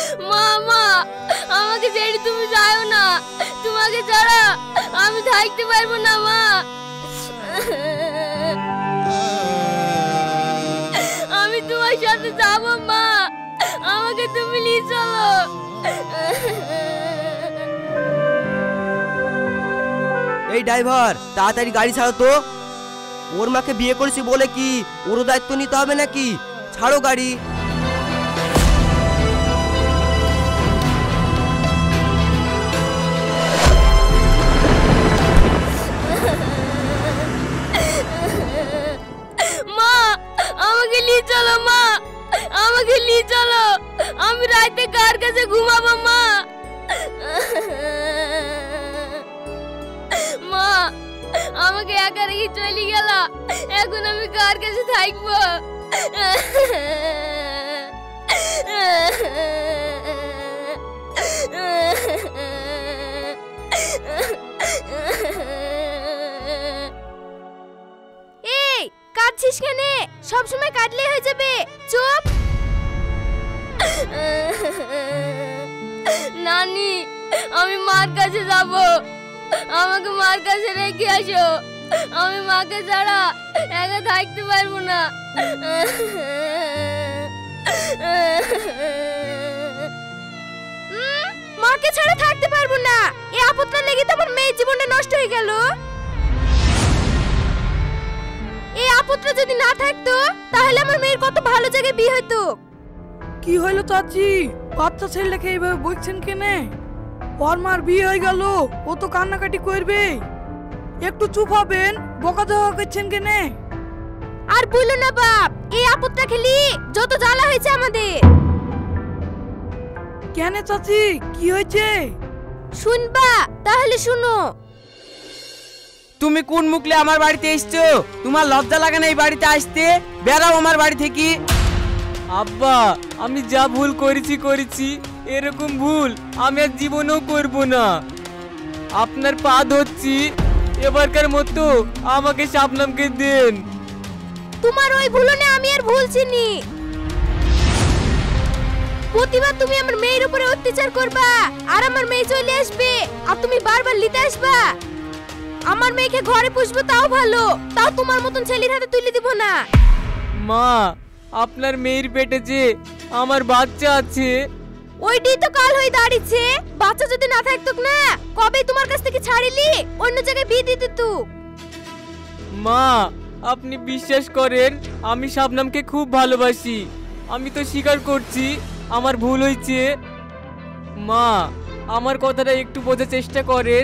মা মা আমাকে ছেড়ে তুমি যাও না, তোমাকে ছাড়া আমি থাকতে পারবো না মা। আমি তোমার সাথে যাবো মা, আমাকে তুমি নিয়ে চলো। এই ড্রাইভার তাড়াতাড়ি গাড়ি ছাড়ো তো। ওর মাকে বিয়ে করেছি বলে কি ওরও দায়িত্ব নিতে হবে নাকি? ছাড়ো গাড়ি। মা আমাকে নিয়ে চলো, মা আমাকে নিয়ে চলো, আমি রাতে কার কাছে ঘুমাবো মা? মা আমাকে একা রেখে চলে গেল, এখন আমি কার কাছে থাকবো? এই কাঁদছিস কেন? সবসময় কাঁদলে হয়ে যাবে, চুপ। নানি আমি মার কাছে যাব, আমাকে মার কাছে রেখে আসো, আমি মাকে ছাড়া একা থাকতে পারবো না। মাকে ছাড়া থাকতে পারবো না, এই আপদটা লেগে তো আমার মেয়ের জীবনটা নষ্ট হয়ে গেল। এই আপদটা যদি না থাকতো তাহলে আমার মেয়ের কত ভালো জায়গায় বিয়ে হতো। কি হইলো চাচি? বাচ্চা ছেলেকে এইভাবে বলছেন কেনে? ওর মার বিয়ে হয়ে গেল, ও তো কান্নাকাটি করবে। একটু চুপ হবেন, বকাঝকা করছেন কেনে? আর বলো না বাপ, এই আপদটা খেলি যত জ্বালা হয়েছে আমাদের। কেন চাচি, কি হয়েছে? শুনবা? তাহলে শুনো। তুমি কোন মুখলে আমার বাড়িতে এসছো? তোমার লজ্জা লাগে না এই বাড়িতে আসতে? বেরাও আমার বাড়ি থেকে। আব্বা আমি যা ভুল করেছি, এরকম ভুল আমি আর জীবনেও করব না। আপনার পা ধরছি, এবারকার মতো আমাকে শাবনামকে দেন। তোমার ওই ভুলনে আমি আর ভুলছিনি। প্রতিবার তুমি আমার মেয়ের উপরে অত্যাচার করবা, আর আমার মেয়ে চলে আসবে, আর তুমি বারবার নিতে আসবা। আমার মেয়েকে ঘরে পুষবো তাও ভালো, তাও তোমার মতন ছেলের হাতে তুলে দিব না। মা আপনার মেয়ের পেটে যে আমার বাচ্চা আছে, ওইটাই তো কাল হয়ে দাঁড়িয়েছে। বাচ্চা যদি না থাকতো না, কবে তোমার কাছ থেকে ছাড়িলি অন্য জায়গায় বিয়ে দিতে তো। মা আপনি বিশ্বাস করেন, আমি শাবনামকে খুব ভালোবাসি। আমি তো স্বীকার করছি আমার ভুল হয়েছে। মা আমার কথাটা একটু বোঝার চেষ্টা করেন।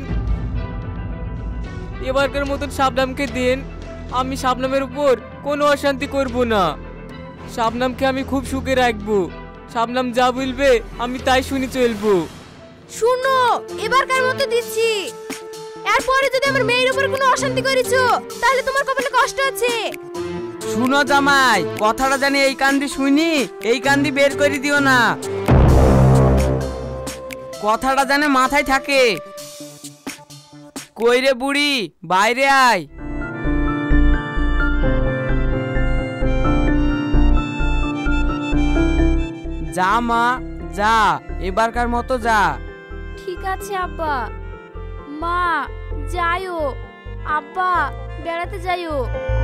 এবারকার মতন শাবনামকে দেন, আমি শাবনামের উপর কোনো অশান্তি করব না। শাবনামকে আমি খুব সুখে রাখবো। শাবনাম যা বলবে আমি তাই শুনে চলবো। শুনো, এবারকার মতো দিচ্ছি। এরপরে যদি আমার মেয়ের উপর কোনো অশান্তি করেছো তাহলে তোমার কপালে কষ্ট আছে। শুনো জামাই, কথাটা জানি এই কান্দি শুনি এই কান্দি বের করে দিও না। কথাটা জানে মাথায় থাকে। কই রে বুড়ি, বাইরে আয়। যা মা যা, এবারকার মতো যা। ঠিক আছে আব্বা। মা যাইও, আব্বা বেড়াতে যাইও।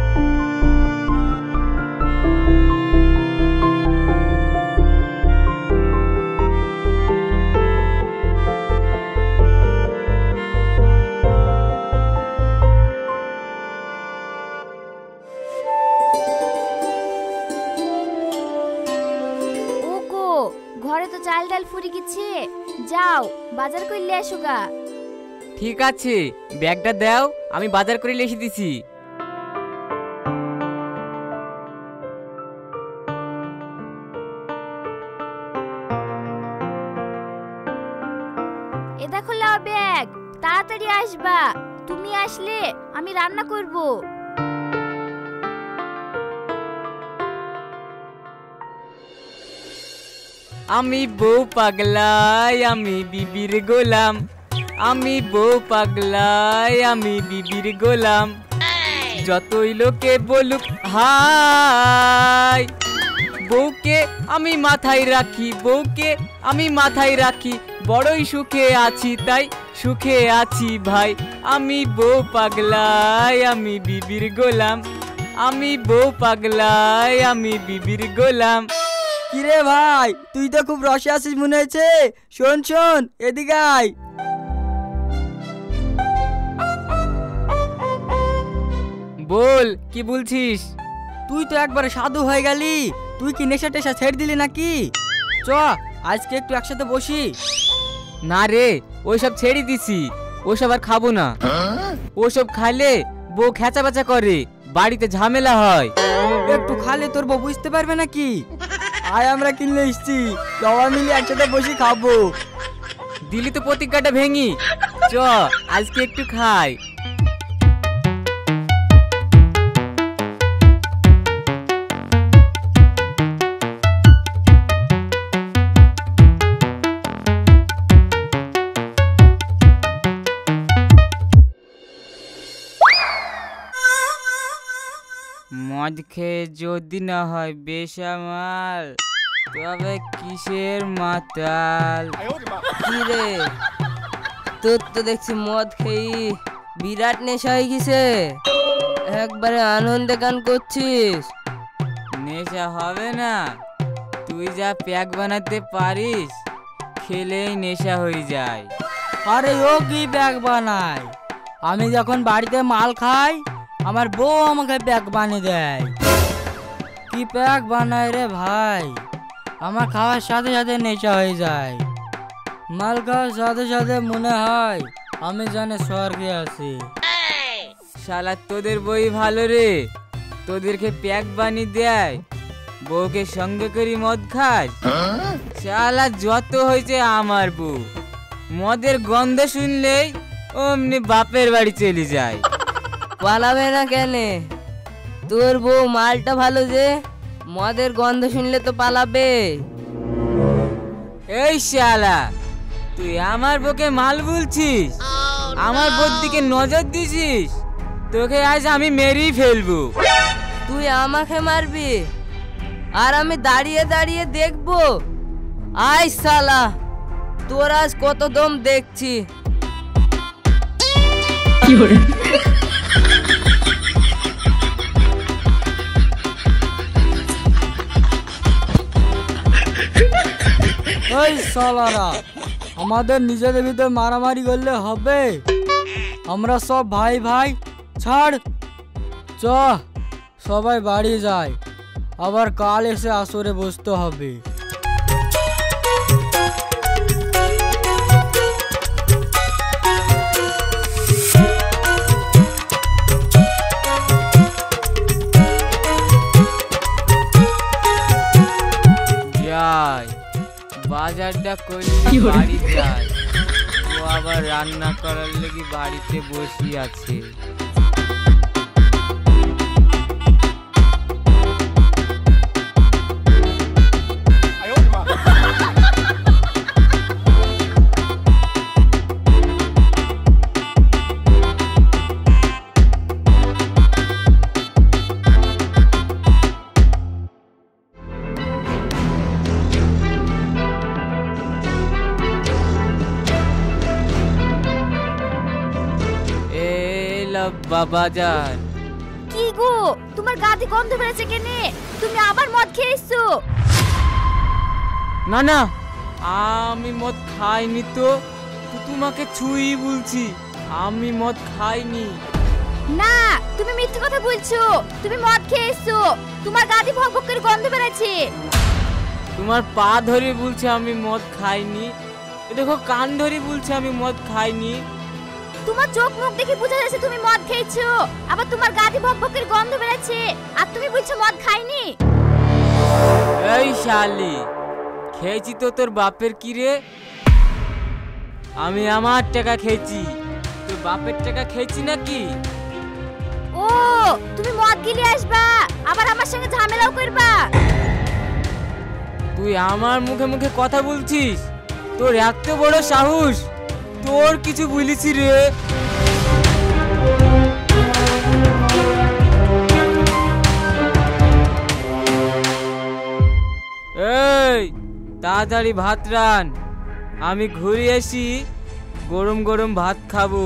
ঘরে তো চাল ডাল ফুরি গেছে, যাও বাজার করলে এসো গা। ঠিক আছে, ব্যাগটা দাও, আমি বাজার করে এসে দিছি। এ দেখো লাও ব্যাগ, তাড়াতাড়ি আসবা। তুমি আসলে আমি রান্না করব। আমি বউ পাগলাই আমি বিবির গোলাম, আমি বউ পাগলাই আমি বিবির গোলাম। যতই লোকে বলুক হাই, বউকে আমি মাথায় রাখি, বউকে আমি মাথায় রাখি, বড়ই সুখে আছি তাই সুখে আছি ভাই। আমি বউ পাগলাই আমি বিবির গোলাম, আমি বউ পাগলাই আমি বিবির গোলাম। কিরে ভাই, তুই তো খুব রসে আছিস মনে হয়েছে। শোন শোন, এদিকে আয়। বল, কি বলছিস? তুই তো একবারে সাধু হয়ে গেলি, তুই কি নেশা টেশা ছেড়ে দিলি নাকি? চ আজকে একটু একসাথে বসি। না রে, ওইসব ছেড়ে দিছি, ওসব আর খাবো না। ওসব খাইলে বউ খেচা বেচা করে, বাড়িতে ঝামেলা হয়। একটু খালে তোর বউ বুঝতে পারবে নাকি? আয় আমরা কিনলে এসছি, সবাই মিলে একসাথে বসে খাবো। দিলি তো প্রতিজ্ঞাটা ভেঙি, চ আজকে একটু খাই। মদ খেয়ে যদি না হয় বেসামাল, তবে কিসের মাতাল? কি রে, তোর তো দেখছি মদ খেয়ে বিরাট নেশা হয়ে গেছে, একবারে আনন্দে গান করছিস। নেশা হবে না, তুই যা প্যাক বানাতে পারিস, খেলেই নেশা হয়ে যায়। আরে ও কি ব্যাগ বানায়? আমি যখন বাড়িতে মাল খাই, আমার বউ আমাকে প্যাক বানিয়ে দেয়। কি প্যাক বানায় রে ভাই, আমার খাওয়ার সাথে সাথে নেশা হয়ে যায়। মাল খাওয়ার সাথে সাথে মনে হয় আমি জানে স্বর্গে আছি। শালা তোদের বই ভালো রে, তোদেরকে প্যাক বানিয়ে দেয়, বউকে সঙ্গে করি মদ খাস। শালা যত হয়েছে আমার বউ, মদের গন্ধ শুনলেই অমনি বাপের বাড়ি চলে যায়। পালাবে না কেন? তোর বউ মালটা ভালো যে, মদের গন্ধ শুনলে তো পালাবে। এই শালা, তুই আমার বউকে মাল বলছিস, আমার বউর দিকে নজর দিছিস, তোকে আজ আমি মেরেই ফেলবো। তুই আমাকে মারবি আর আমি দাঁড়িয়ে দাঁড়িয়ে দেখবো? আয় শালা, তোর আজ কত দম দেখছি। ওই শালারা, আমাদের নিজেদের ভিতর মারামারি করলে হবে? আমরা সব ভাই ভাই, ছাড়। চ সবাই বাড়ি যায়, আবার কাল এসে আসরে বসতে হবে। যাই বাজারটা করলে বাড়ি যায়, ও আবার রান্না করার লেগে বাড়িতে বসি আছে। বাজার। কি গো, তোমার গাদি গন্ধ বেরোচ্ছে কেনে? তুমি আবার মদ খেয়েছো? না না, আমি মদ খাইনি তো, তোমাকে ছুঁই বলছি, আমি মদ খাইনি। না, তুমি মিথ্যে কথা বলছো, তুমি মদ খেয়েছো, তোমার গাদি ভক ভক করে গন্ধ বেরোচ্ছে। তোমার পা ধরে বলছে আমি মদ খাইনি, দেখো কান ধরে বলছে আমি মদ খাইনি। তোমার চোখ মুখ দেখে বোঝা যাচ্ছে তুমি মদ খেয়েছো, আবার তোমার গাদি ভক ভক করে গন্ধ বেরোচ্ছে, আর তুমি বলছো মদ খাইনি। এই শালি, খেয়েছি তো তোর বাপের কি রে? আমি আমার টাকা খেয়েছি, তোর বাপের টাকা খেয়েছি নাকি? ও, তুমি মদ গিলে আসবা, আবার আমার সঙ্গে ঝামেলাও করবা। তুই আমার মুখে মুখে কথা বলছিস? তোর এত বড় সাহস, তোর কিছু বলিছি রে? এই তাড়াতাড়ি ভাত রান, আমি ঘুরে আসি, গরম গরম ভাত খাবো।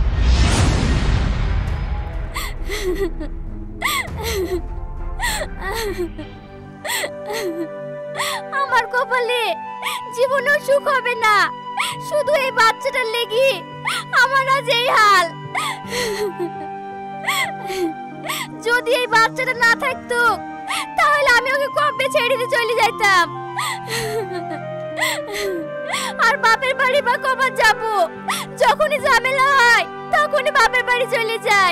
আমার কপালে জীবনেও সুখ হবে না, শুধু এই বাচ্চাটার লেগে আমার আজ এই হাল। যদি এই বাচ্চাটা না থাকতো তাহলে আমি ওকে কবে ছেড়ে দিয়ে চলে যাইতাম। আর বাপের বাড়ি বা কবে যাব? যখনই ঝামেলা হয় তখনই বাপের বাড়ি চলে যাই।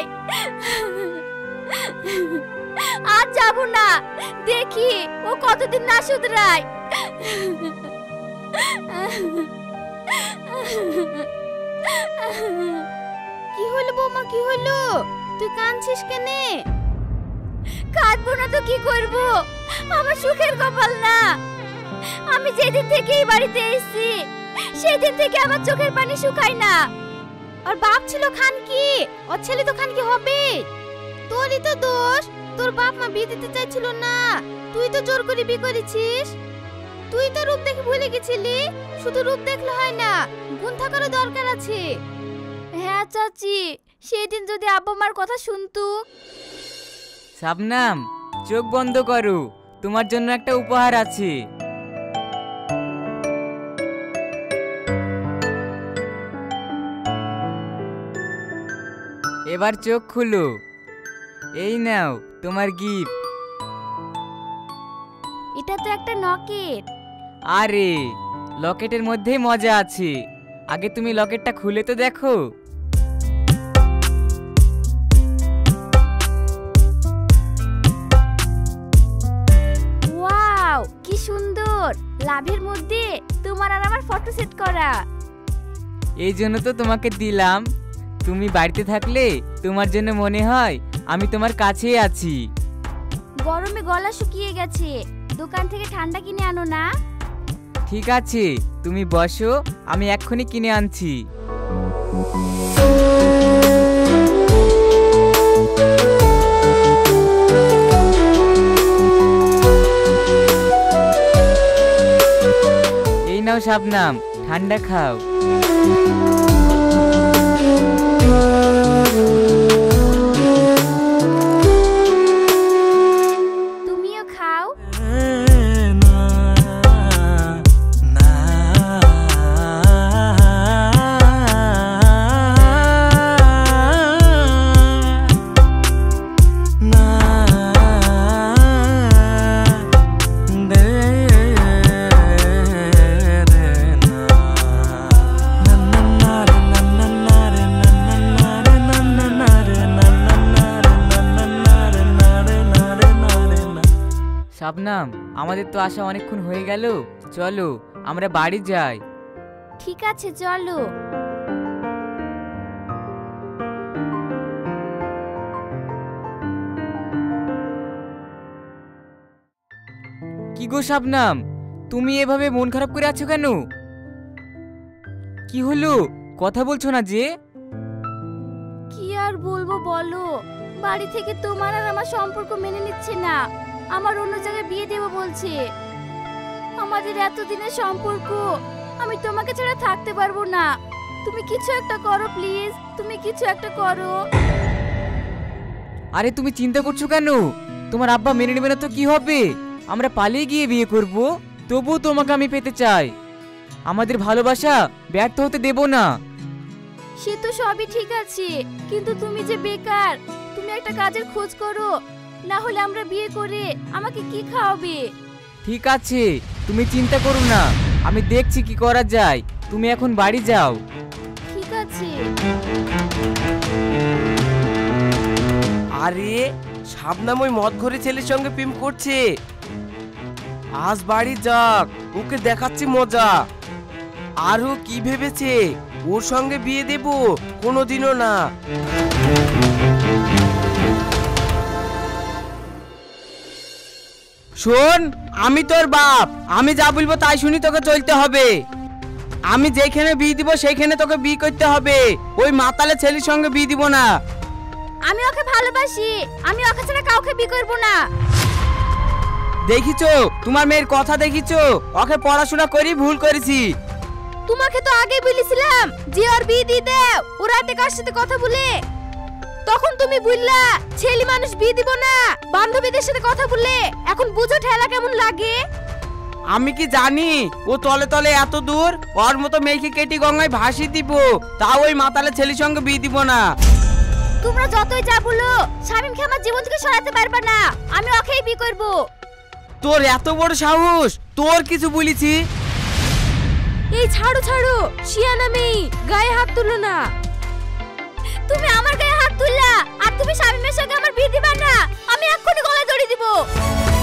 আজ যাব না, দেখি ও কতদিন না শুধরায়। কি হলো বৌমা, কি হলো? তুই কাঁদছিস কেনে? কাঁদবো না তো কি করব, আমার সুখের কপাল না। আমি যেদিন থেকে এই বাড়িতে এসেছি সেই দিন থেকে আমার চোখের পানি শুকায় না। আর বাপ ছিল খানকি, ওর ছেলে তো খানকি হবে। তোরই তো দোষ, তোর বাপ মা বিয়ে দিতে চাইছিল না, তুই তো জোর করে বিয়ে করেছিস। তুই তো রূপ দেখে ভুলে গেছিলি, শুধু রূপ দেখলে হয় না, গুণ থাকারও দরকার আছে। হ্যাঁ চাচি, সেদিন যদি আব্বা মার কথা শুনতু। শাবনাম, চোখ বন্ধ করো, তোমার জন্য একটা উপহার আছে। এবার চোখ খুলো, এই নাও তোমার গিফট। এটা তো একটা লকেট। আরে লকেটের মধ্যেই মজা আছে, আগে তুমি লকেটটা খুলে তো দেখো। ওয়াও, কি সুন্দর! লাভের মধ্যে তোমার আর আমার ফটো সেট করা। এই জন্য তো তোমাকে দিলাম, তুমি বাড়িতে থাকলে তোমার জন্য মনে হয় আমি তোমার কাছেই আছি। গরমে গলা শুকিয়ে গেছে, দোকান থেকে ঠান্ডা কিনে আনো না। ঠিক আছে, তুমি বসো, আমি এক্ষুনি কিনে আনছি। এই নাও শাবনাম, ঠান্ডা খাও। তুমিও খাও। শাবনাম, আমাদের তো আসা অনেকক্ষণ হয়ে গেল, চলো আমরা বাড়ি যাই। ঠিক আছে চলো। কি গো শাবনাম, তুমি এভাবে মন খারাপ করে আছো কেন? কি হলো, কথা বলছো না যে? কি আর বলবো বলো, বাড়ি থেকে তোমার আর আমার সম্পর্ক মেনে নিচ্ছে না, আমার অন্য জায়গায় বিয়ে দেবো বলছে। আমাদের এতদিনের সম্পর্ক, আমি তোমাকে ছাড়া থাকতে পারবো না। তুমি কিছু একটা করো প্লিজ, তুমি কিছু একটা করো। আরে তুমি চিন্তা করছো কেন? তোমার আব্বা মেনে নেবে না তো কি হবে? আমরা পালিয়ে গিয়ে বিয়ে করব, তবুও তোমাকে আমি পেতে চাই। আমাদের ভালোবাসা ব্যর্থ হতে দেব না। সে তো সবই ঠিক আছে, কিন্তু তুমি যে বেকার, তুমি একটা কাজের খোঁজ করো, না হলে আমরা বিয়ে করে আমাকে কি খাওয়াবে? ঠিক আছে, তুমি চিন্তা করো না, আমি দেখছি কি করা যায়। তুমি এখন বাড়ি যাও। ঠিক আছে। আরে শাবনাম ওই মদঘরে ছেলের সঙ্গে প্রেম করছে। আজ বাড়ি যাক, ওকে দেখাচ্ছি মজা। আর ও কি ভেবেছে ওর সঙ্গে বিয়ে দেব? কোনোদিনও না। শোন, আমি তোর বাপ, আমি যা বলবো তাই শুনি তোকে চলতে হবে। আমি যেখানে বিয়ে দিব সেইখানে তোকে বিয়ে করতে হবে, ওই মাতালে ছেলের সঙ্গে বিয়ে দিব না। আমি ওকে ভালোবাসি, আমি ওকে ছাড়া কাউকে বিয়ে করব না। দেখিছো তোমার মেয়ের কথা দেখিছো, ওকে পড়াশোনা করি ভুল করেছি। তোমাকে তো আগে বলেছিলাম যে ওর বিয়ে দিয়ে দাও, ও রাতে কার সাথে কথা বলে। তখন তুমি বললা ছেলে মানুষ বিয়ে দিব না, বান্ধবীদের সাথে কথা বলে। এখন বুঝো ঠেলা কেমন লাগে। আমি কি জানি ও তলে তলে এত দূর ওর মতো মেয়েকে কেটি গঙ্গায় ভাসিয়ে দিব, তাও ওই মাতালে ছেলের সঙ্গে বিয়ে দিব না। তোমরা যতই যা বলো, শামিমকে আমার জীবন থেকে সরাতে পারবে না। আমি ওকেই বিয়ে করব। তোর এত বড় সাহস, তোর কিছু বলেছি? এই ছাড়ো ছাড়ো, শিয়ানা মেয়ে, গায়ে হাত তুলো না। তুমি আমার গায়ে হাত তুললা, আর তুমি শামিমের সঙ্গে আমার বিয়ে দিবা না। আমি এক্ষুনি গলা জড়িয়ে দিব।